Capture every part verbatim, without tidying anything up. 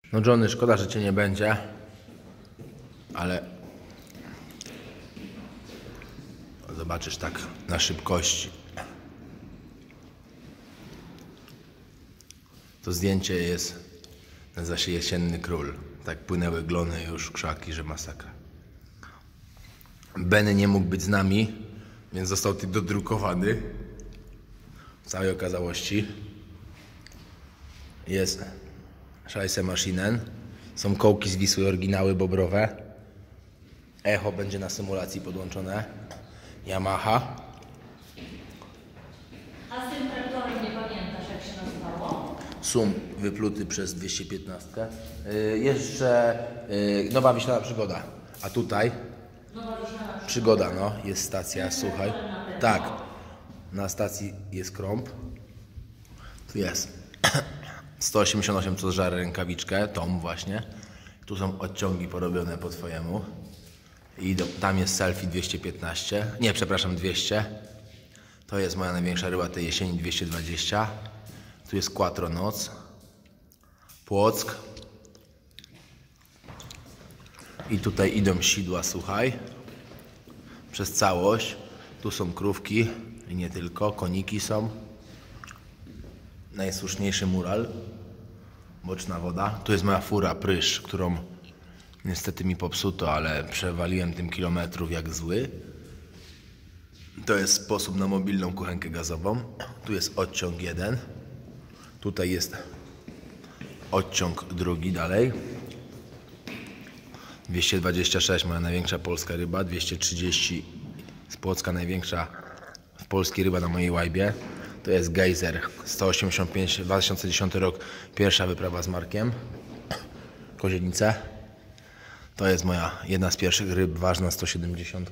No Johnny, szkoda, że cię nie będzie, ale zobaczysz tak na szybkości. To zdjęcie jest, nazywa się Jesienny Król. Tak płynęły glony już, krzaki, że masakra. Benny nie mógł być z nami, więc został ty dodrukowany. W całej okazałości jest Scheisse Maschinen. Są kołki z Wisły, oryginały bobrowe. Echo będzie na symulacji podłączone. Yamaha. A z tym traktorem nie pamiętasz, jak się nazywało? Sum wypluty przez dwieście piętnaście. Yy, jeszcze yy, Nowa Wiślana Przygoda. A tutaj Nowa Wiślana Przygoda, no. Jest stacja, słuchaj. Tak. Na stacji jest krąb. Tu jest sto osiemdziesiąt osiem, co żarę rękawiczkę. Tom właśnie. Tu są odciągi porobione po twojemu. I do, tam jest selfie dwieście piętnaście. Nie, przepraszam, dwieście. To jest moja największa ryba tej jesieni, dwieście dwadzieścia. Tu jest Quattro Noc. Płock. I tutaj idą sidła, słuchaj. Przez całość. Tu są krówki i nie tylko. Koniki są. Najsłuszniejszy mural. Boczna woda. Tu jest moja fura Prysz, którą niestety mi popsuto, ale przewaliłem tym kilometrów jak zły. To jest sposób na mobilną kuchenkę gazową. Tu jest odciąg jeden. Tutaj jest odciąg drugi dalej. dwieście dwadzieścia sześć, moja największa polska ryba. dwieście trzydzieści z Płocka, największa w polskiej ryba na mojej łajbie. To jest Gejzer sto osiemdziesiąt pięć, dwa tysiące dziesiąty rok, pierwsza wyprawa z Markiem. Kozienice. To jest moja jedna z pierwszych ryb, ważna sto siedemdziesiąt.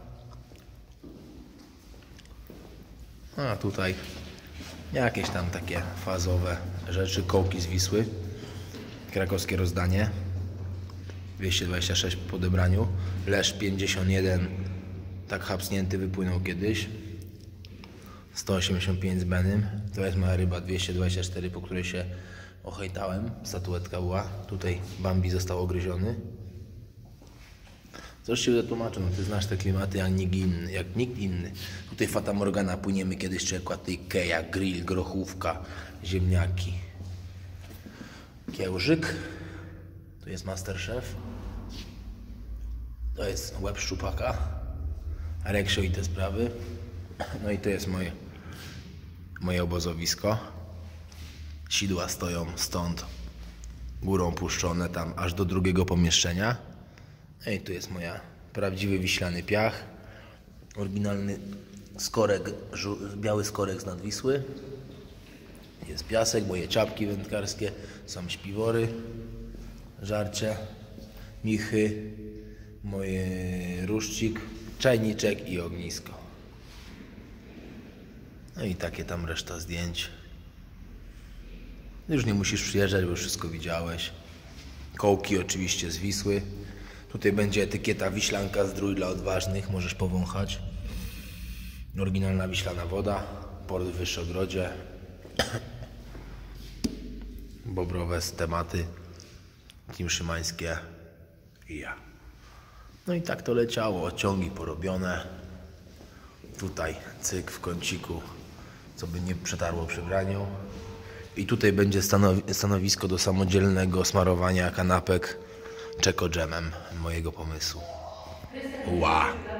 A tutaj jakieś tam takie fazowe rzeczy, kołki z Wisły. Krakowskie rozdanie. dwieście dwadzieścia sześć po odebraniu. Lesz pięćdziesiąt jeden, tak chapsnięty, wypłynął kiedyś. sto osiemdziesiąt pięć z Benym. To jest moja ryba dwieście dwadzieścia cztery, po której się ochejtałem. Statuetka była. Tutaj Bambi został ogryziony. Coś się wytłumaczę, no ty znasz te klimaty jak nikt inny. Jak nikt inny. Tutaj Fata Morgana, płyniemy kiedyś czekła, tutaj keja, grill, grochówka, ziemniaki. Kiełżyk. Tu jest Masterchef. To jest łeb szczupaka. Reksio i te sprawy. No i to jest moje, moje obozowisko. Sidła stoją stąd górą puszczone tam aż do drugiego pomieszczenia. No i tu jest moja prawdziwy wiślany piach. Oryginalny skorek, biały skorek z Nadwisły. Jest piasek, moje czapki wędkarskie, są śpiwory, żarcie, michy, moje ruszcik, czajniczek i ognisko. No i takie tam reszta zdjęć. Już nie musisz przyjeżdżać, bo już wszystko widziałeś. Kołki oczywiście z Wisły. Tutaj będzie etykieta Wiślanka Zdrój dla odważnych, możesz powąchać. Oryginalna wiślana woda, port w Wyszogrodzie. Bobrowe tematy, Team Szymańskie i ja. No i tak to leciało, odciągi porobione. Tutaj cyk w kąciku, co by nie przetarło przy braniu. I tutaj będzie stanowi stanowisko do samodzielnego smarowania kanapek czeko dżemem mojego pomysłu. Ła!